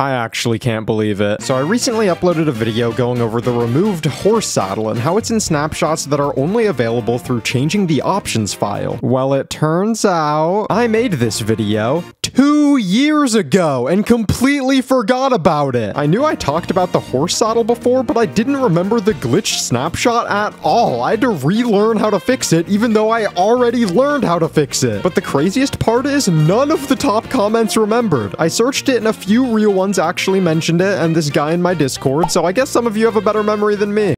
I actually can't believe it. So I recently uploaded a video going over the removed horse saddle and how it's in snapshots that are only available through changing the options file. Well, it turns out I made this video 2 years ago and completely forgot about it. I knew I talked about the horse saddle before, but I didn't remember the glitched snapshot at all. I had to relearn how to fix it, even though I already learned how to fix it. But the craziest part is none of the top comments remembered. I searched it and a few real ones actually mentioned it, and this guy in my Discord, so I guess some of you have a better memory than me.